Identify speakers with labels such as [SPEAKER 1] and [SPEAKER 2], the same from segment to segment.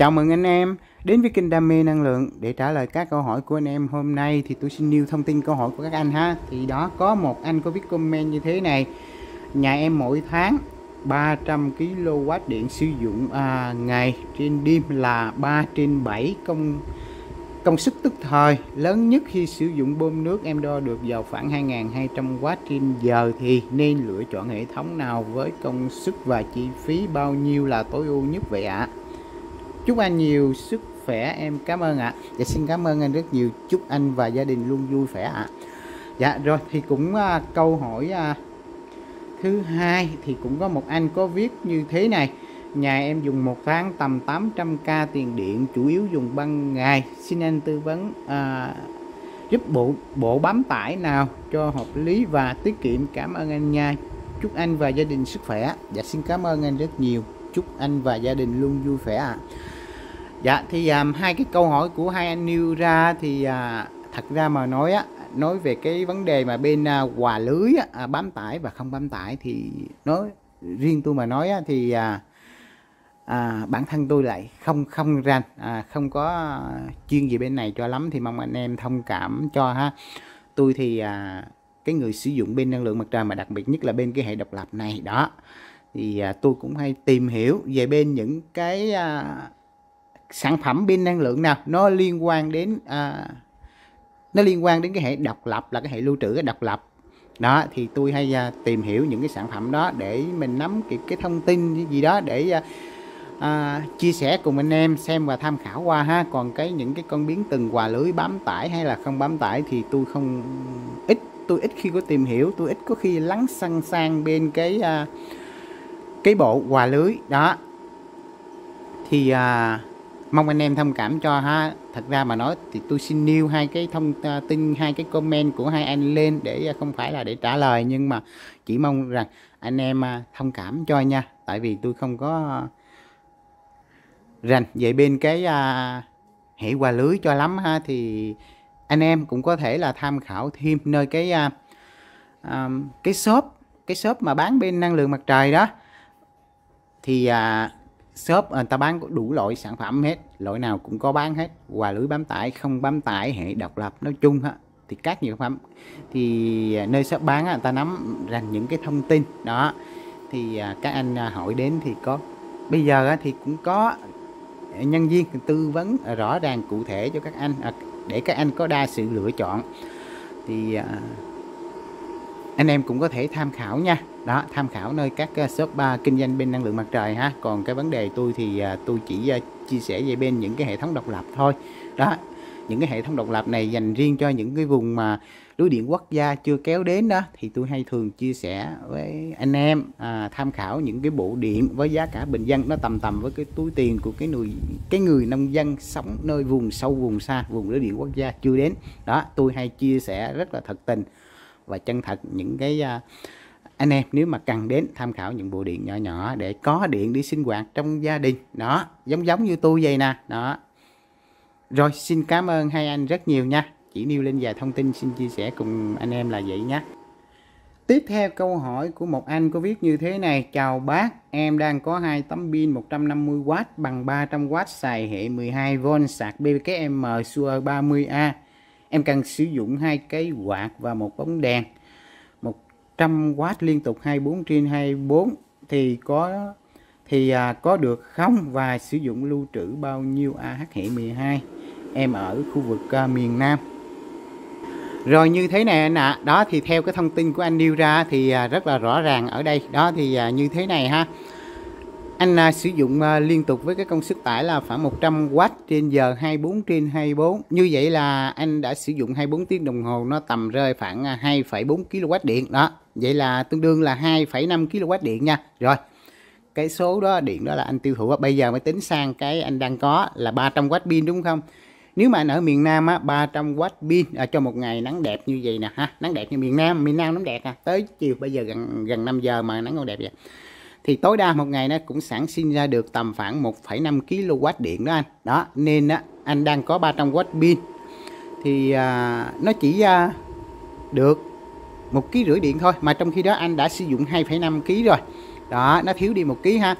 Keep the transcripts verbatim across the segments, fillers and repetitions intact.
[SPEAKER 1] Chào mừng anh em đến với kênh Đam mê Năng lượng. Để trả lời các câu hỏi của anh em hôm nay thì tôi xin nêu thông tin câu hỏi của các anh ha. Thì đó, có một anh có viết comment như thế này: nhà em mỗi tháng ba trăm ki lô oát điện sử dụng à, ngày trên đêm là ba trên bảy công công suất tức thời. Lớn nhất khi sử dụng bơm nước em đo được vào khoảng hai nghìn hai trăm oát trên giờ, thì nên lựa chọn hệ thống nào với công suất và chi phí bao nhiêu là tối ưu nhất vậy ạ? À? Chúc anh nhiều sức khỏe, em cảm ơn ạ. À. Dạ xin cảm ơn anh rất nhiều, chúc anh và gia đình luôn vui vẻ ạ. À. Dạ rồi, thì cũng uh, câu hỏi uh, thứ hai thì cũng có một anh có viết như thế này: nhà em dùng một tháng tầm tám trăm k tiền điện, chủ yếu dùng ban ngày, xin anh tư vấn uh, giúp bộ bộ bám tải nào cho hợp lý và tiết kiệm, cảm ơn anh nha, chúc anh và gia đình sức khỏe. Dạ xin cảm ơn anh rất nhiều, chúc anh và gia đình luôn vui vẻ ạ. À. Dạ thì um, hai cái câu hỏi của hai anh nêu ra thì uh, thật ra mà nói á, nói về cái vấn đề mà bên uh, hòa lưới á, uh, bám tải và không bám tải thì nói riêng tôi mà nói á, thì uh, uh, bản thân tôi lại không không rành, uh, không có uh, chuyên gì bên này cho lắm, thì mong anh em thông cảm cho ha. Tôi thì uh, cái người sử dụng bên năng lượng mặt trời, mà đặc biệt nhất là bên cái hệ độc lập này đó, thì uh, tôi cũng hay tìm hiểu về bên những cái uh, sản phẩm pin năng lượng nào nó liên quan đến à, nó liên quan đến cái hệ độc lập, là cái hệ lưu trữ cái độc lập đó, thì tôi hay à, tìm hiểu những cái sản phẩm đó để mình nắm cái, cái thông tin gì đó để à, à, chia sẻ cùng anh em xem và tham khảo qua ha. Còn cái những cái con biến từng hòa lưới bám tải hay là không bám tải thì tôi không ít tôi ít khi có tìm hiểu, tôi ít có khi lắng xăng sang bên cái à, cái bộ hòa lưới đó, thì à, mong anh em thông cảm cho ha. Thật ra mà nói thì tôi xin nêu hai cái thông tin, hai cái comment của hai anh lên để không phải là để trả lời, nhưng mà chỉ mong rằng anh em thông cảm cho nha, tại vì tôi không có rành về bên cái uh, hệ hòa lưới cho lắm ha. Thì anh em cũng có thể là tham khảo thêm nơi cái uh, uh, cái shop cái shop mà bán bên năng lượng mặt trời đó, thì uh, shop người ta bán đủ loại sản phẩm hết, loại nào cũng có bán hết, hòa lưới bám tải, không bám tải, hệ độc lập nói chung ha, thì các nhiều phẩm thì nơi shop bán người ta nắm rành những cái thông tin đó, thì các anh hỏi đến thì có bây giờ thì cũng có nhân viên tư vấn rõ ràng cụ thể cho các anh để các anh có đa sự lựa chọn, thì anh em cũng có thể tham khảo nha. Đó, tham khảo nơi các shop ba kinh doanh bên năng lượng mặt trời ha. Còn cái vấn đề tôi thì tôi chỉ chia sẻ về bên những cái hệ thống độc lập thôi. Đó, những cái hệ thống độc lập này dành riêng cho những cái vùng mà lưới điện quốc gia chưa kéo đến đó, thì tôi hay thường chia sẻ với anh em à, tham khảo những cái bộ điện với giá cả bình dân, nó tầm tầm với cái túi tiền của cái người cái người nông dân sống nơi vùng sâu vùng xa, vùng lưới điện quốc gia chưa đến. Đó, tôi hay chia sẻ rất là thật tình và chân thật những cái uh, anh em nếu mà cần đến tham khảo những bộ điện nhỏ nhỏ để có điện đi sinh hoạt trong gia đình đó, giống giống như tôi vậy nè đó. Rồi, xin cảm ơn hai anh rất nhiều nha, chỉ nêu lên vài thông tin xin chia sẻ cùng anh em là vậy nhé. Tiếp theo câu hỏi của một anh có viết như thế này: chào bác, em đang có hai tấm pin một trăm năm mươi oát bằng ba trăm oát, xài hệ mười hai vôn, sạc bê ca em Sure ba mươi A. Em cần sử dụng hai cái quạt và một bóng đèn một trăm oát liên tục hai mươi bốn trên hai mươi bốn thì có thì à, có được không, và sử dụng lưu trữ bao nhiêu A H hệ mười hai? Em ở khu vực à, miền Nam. Rồi như thế này anh ạ. À. Đó thì theo cái thông tin của anh nêu ra thì à, rất là rõ ràng ở đây. Đó thì à, như thế này ha. Anh à, sử dụng à, liên tục với cái công suất tải là khoảng một trăm oát trên giờ, hai mươi bốn trên hai mươi bốn. Như vậy là anh đã sử dụng hai mươi bốn tiếng đồng hồ, nó tầm rơi khoảng hai phẩy bốn ki lô oát điện đó. Vậy là tương đương là hai phẩy năm ki lô oát điện nha. Rồi. Cái số đó điện đó là anh tiêu thụ, bây giờ mới tính sang cái anh đang có là ba trăm oát pin đúng không? Nếu mà anh ở miền Nam á, ba trăm oát pin à, cho một ngày nắng đẹp như vậy nè ha, nắng đẹp như miền Nam, miền Nam nắng đẹp à, tới chiều bây giờ gần gần năm giờ mà nắng còn đẹp vậy. Thì tối đa một ngày nó cũng sản sinh ra được tầm khoảng một phẩy năm ki lô oát điện đó anh. Đó, nên á anh đang có ba trăm oát pin thì à, nó chỉ à, được một ký rưỡi điện thôi, mà trong khi đó anh đã sử dụng hai phẩy năm ki lô oát rồi. Đó, nó thiếu đi một ký ha.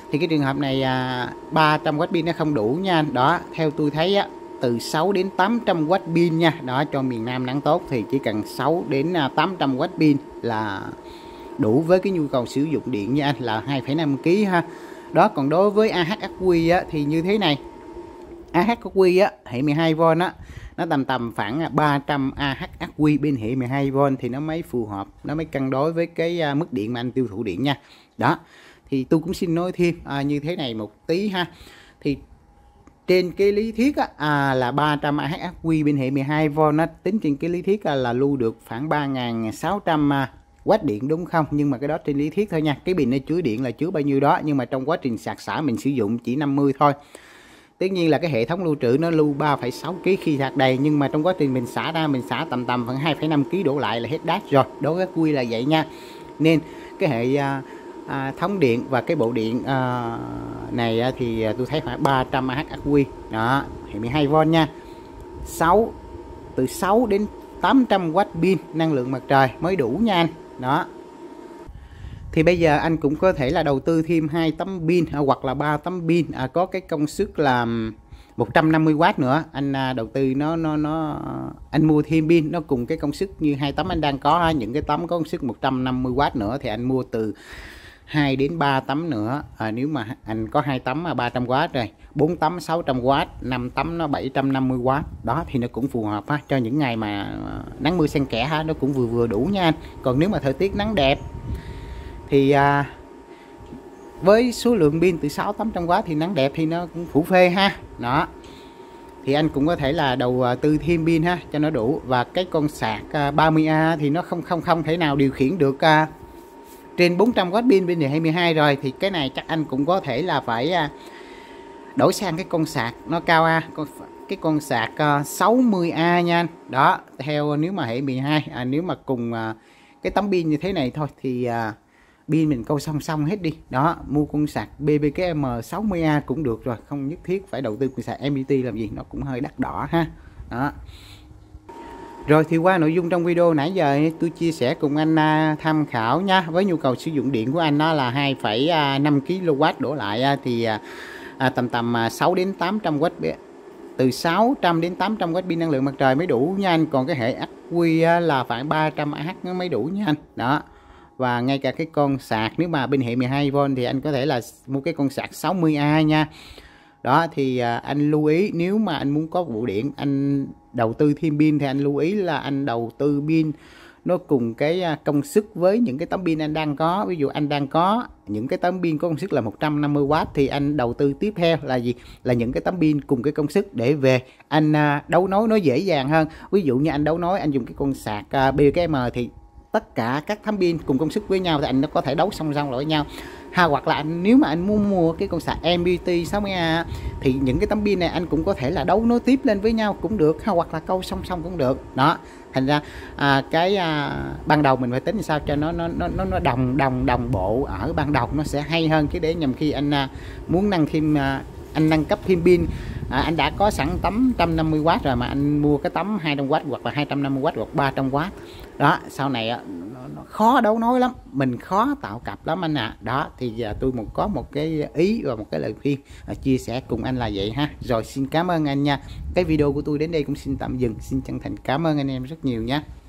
[SPEAKER 1] Thì cái trường hợp này à, ba trăm oát pin nó không đủ nha anh. Đó, theo tôi thấy á, từ sáu đến tám trăm oát pin nha. Đó, cho miền Nam nắng tốt thì chỉ cần sáu đến tám trăm oát pin là đủ với cái nhu cầu sử dụng điện nha anh, là hai phẩy năm ki lô gam ha. Đó, còn đối với a hát ắc quy á, thì như thế này. a hát ắc quy á, hệ mười hai vôn á, nó tầm tầm khoảng ba trăm a hát ắc quy bên hệ mười hai vôn thì nó mới phù hợp, nó mới cân đối với cái mức điện mà anh tiêu thụ điện nha. Đó, thì tôi cũng xin nói thêm à, như thế này một tí ha. Thì trên cái lý thuyết á, à, là ba trăm a hát ắc quy bên hệ mười hai vôn nó tính trên cái lý thuyết à, là lưu được khoảng ba nghìn sáu trăm watt điện đúng không? Nhưng mà cái đó trên lý thuyết thôi nha. Cái pin nó chứa điện là chứa bao nhiêu đó, nhưng mà trong quá trình sạc xả mình sử dụng chỉ năm mươi thôi. Tất nhiên là cái hệ thống lưu trữ nó lưu ba phẩy sáu ki lô gam khi sạc đầy, nhưng mà trong quá trình mình xả ra mình xả tầm tầm khoảng hai phẩy năm ki lô gam đổ lại là hết đát rồi. Đối với quy là vậy nha. Nên cái hệ à, à, thống điện và cái bộ điện à, này à, thì tôi thấy khoảng ba trăm a hát ắc quy. Đó, hệ mười hai vôn nha. sáu từ sáu đến tám trăm watt pin năng lượng mặt trời mới đủ nha anh. Đó. Thì bây giờ anh cũng có thể là đầu tư thêm hai tấm pin hoặc là ba tấm pin à, có cái công suất là một trăm năm mươi oát nữa. Anh à, đầu tư nó nó nó anh mua thêm pin nó cùng cái công suất như hai tấm anh đang có ha. Những cái tấm có công suất một trăm năm mươi oát nữa thì anh mua từ hai đến ba tấm nữa. À, nếu mà anh có hai tấm là ba trăm oát rồi, bốn tấm sáu trăm oát, năm tấm nó bảy trăm năm mươi oát. Đó thì nó cũng phù hợp ha, cho những ngày mà nắng mưa xen kẽ ha, nó cũng vừa vừa đủ nha anh. Còn nếu mà thời tiết nắng đẹp thì à, với số lượng pin từ sáu tám trăm oát thì nắng đẹp thì nó cũng phủ phê ha. Đó. Thì anh cũng có thể là đầu tư thêm pin ha cho nó đủ, và cái con sạc à, ba mươi A thì nó không không không thể nào điều khiển được à, trên bốn trăm oát pin bên hệ mười hai rồi, thì cái này chắc anh cũng có thể là phải à, đổi sang cái con sạc nó cao A, con cái con sạc à, sáu mươi A nha anh. Đó, theo nếu mà hệ mười hai à, nếu mà cùng à, cái tấm pin như thế này thôi thì à, pin mình câu song song hết đi. Đó, mua con sạc bê bê ca em sáu mươi A cũng được rồi, không nhất thiết phải đầu tư con sạc em pê tê làm gì, nó cũng hơi đắt đỏ ha. Đó. Rồi thì qua nội dung trong video nãy giờ tôi chia sẻ cùng anh à, tham khảo nha. Với nhu cầu sử dụng điện của anh nó là hai phẩy năm ki lô oát đổ lại à, thì à, à, tầm tầm à, sáu đến tám trăm oát, từ sáu trăm đến tám trăm oát pin năng lượng mặt trời mới đủ nha anh. Còn cái hệ ắc quy à, là khoảng ba trăm a hát nó mới đủ nha anh. Đó. Và ngay cả cái con sạc nếu mà bên hệ mười hai vôn thì anh có thể là mua cái con sạc sáu mươi A nha. Đó thì à, anh lưu ý nếu mà anh muốn có bộ điện anh đầu tư thêm pin thì anh lưu ý là anh đầu tư pin nó cùng cái công suất với những cái tấm pin anh đang có. Ví dụ anh đang có những cái tấm pin có công suất là một trăm năm mươi oát thì anh đầu tư tiếp theo là gì? Là những cái tấm pin cùng cái công suất để về anh đấu nối nó dễ dàng hơn. Ví dụ như anh đấu nối anh dùng cái con sạc bê bê ca em thì tất cả các tấm pin cùng công suất với nhau thì anh nó có thể đấu song song lại với nhau ha. Hoặc là anh nếu mà anh muốn mua cái con sạc em pê tê sáu mươi A thì những cái tấm pin này anh cũng có thể là đấu nối tiếp lên với nhau cũng được ha, hoặc là câu song song cũng được. Đó, thành ra à, cái à, ban đầu mình phải tính sao cho nó nó nó nó đồng đồng đồng bộ ở ban đầu nó sẽ hay hơn, chứ để nhầm khi anh à, muốn nâng thêm à, anh nâng cấp thêm pin à, anh đã có sẵn tấm một trăm năm mươi oát rồi mà anh mua cái tấm hai trăm oát hoặc là hai trăm năm mươi oát hoặc ba trăm oát. Đó, sau này nó, nó khó đấu nối lắm, mình khó tạo cặp lắm anh ạ. À. Đó thì giờ tôi một có một cái ý và một cái lời khuyên à, chia sẻ cùng anh là vậy ha. Rồi xin cảm ơn anh nha. Cái video của tôi đến đây cũng xin tạm dừng. Xin chân thành cảm ơn anh em rất nhiều nhé.